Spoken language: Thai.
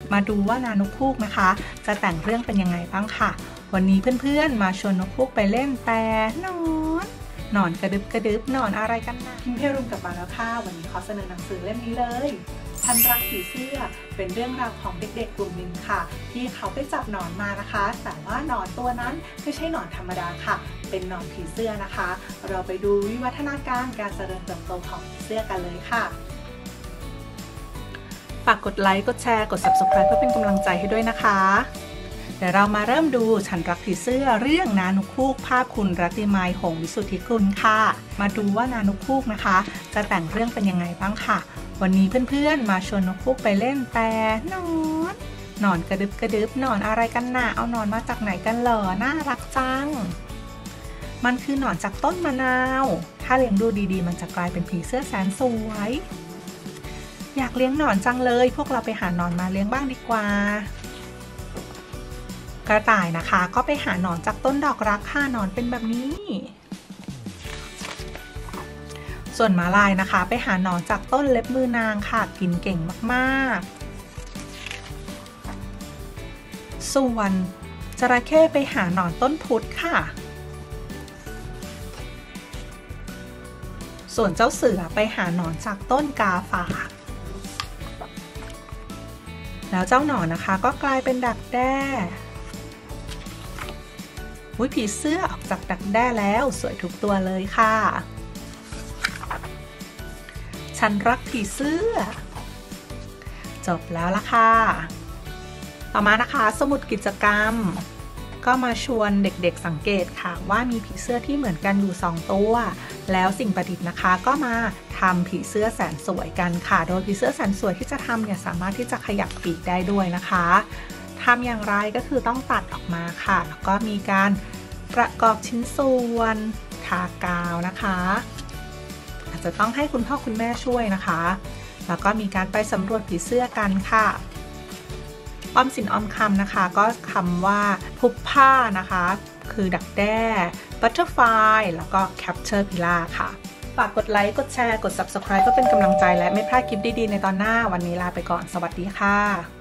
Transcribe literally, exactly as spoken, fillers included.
มาดูว่านานกฮูกนะคะจะแต่งเรื่องเป็นยังไงบ้างค่ะวันนี้เพื่อนๆมาชวนนกฮูกไปเล่นแต่นอนหนอนกระดึบกระดึบหนอนอะไรกันนะพิมพ์เพรุมกลับมาแล้วค่ะวันนี้ขอเสนอหนังสือเล่มนี้เลยฉันรักผีเสื้อเป็นเรื่องราวของเด็กๆกลุ่มหนึ่งค่ะที่เขาไปจับหนอนมานะคะแต่ว่าหนอนตัวนั้นไม่ใช่หนอนธรรมดาค่ะเป็นหนอนผีเสื้อนะคะเราไปดูวิวัฒนาการการเจริญเติบโตของผีเสื้อกันเลยค่ะฝากกดไลค์กดแชร์กด ซับสไครบ์ เพื่อเป็นกำลังใจให้ด้วยนะคะเดี๋ยวเรามาเริ่มดูฉันรักผีเสื้อเรื่องนานกฮูกภาพคุณรัติมัยหงส์วิสุทธิกุลค่ะมาดูว่านานกฮูกนะคะจะแต่งเรื่องเป็นยังไงบ้างค่ะวันนี้เพื่อนๆมาชวนนกฮูกไปเล่นแต่นอนหนอนกระดึบกระดึบหนอนอะไรกันน่ะเอาหนอนมาจากไหนกันเหรอน่ารักจังมันคือหนอนจากต้นมะนาวถ้าเลี้ยงดูดีๆมันจะกลายเป็นผีเสื้อแสนสวยอยากเลี้ยงหนอนจังเลยพวกเราไปหาหนอนมาเลี้ยงบ้างดีกว่ากระต่ายนะคะก็ไปหาหนอนจากต้นดอกรักค่ะหนอนเป็นแบบนี้ส่วนม้าลายนะคะไปหาหนอนจากต้นเล็บมือนางค่ะกินเก่งมากๆส่วนจระเข้ไปหาหนอนต้นพุทธค่ะส่วนเจ้าเสือไปหาหนอนจากต้นกาฝากแล้วเจ้าหนอนนะคะก็กลายเป็นดักแด้อุ๊ยผีเสื้อออกจากดักแด้แล้วสวยทุกตัวเลยค่ะฉันรักผีเสื้อจบแล้วล่ะค่ะต่อมานะคะสมุดกิจกรรมก็มาชวนเด็กๆสังเกตค่ะว่ามีผีเสื้อที่เหมือนกันอยู่สองตัวแล้วสิ่งประดิษฐ์นะคะก็มาทำผีเสื้อแสนสวยกันค่ะโดยผีเสื้อแสนสวยที่จะทำเนี่ยสามารถที่จะขยับปีกได้ด้วยนะคะทำอย่างไรก็คือต้องตัดออกมาค่ะแล้วก็มีการประกอบชิ้นส่วนทากาวนะคะอาจจะต้องให้คุณพ่อคุณแม่ช่วยนะคะแล้วก็มีการไปสำรวจผีเสื้อกันค่ะออมสินออมคำนะคะก็คำว่าพุบผ้านะคะคือดักแด้ butterfly แล้วก็ caterpillar ค่ะฝากกดไลค์กดแชร์กด ซับสไครบ์ เพื่อเป็นกำลังใจและไม่พลาดคลิปดีๆในตอนหน้าวันนี้ลาไปก่อนสวัสดีค่ะ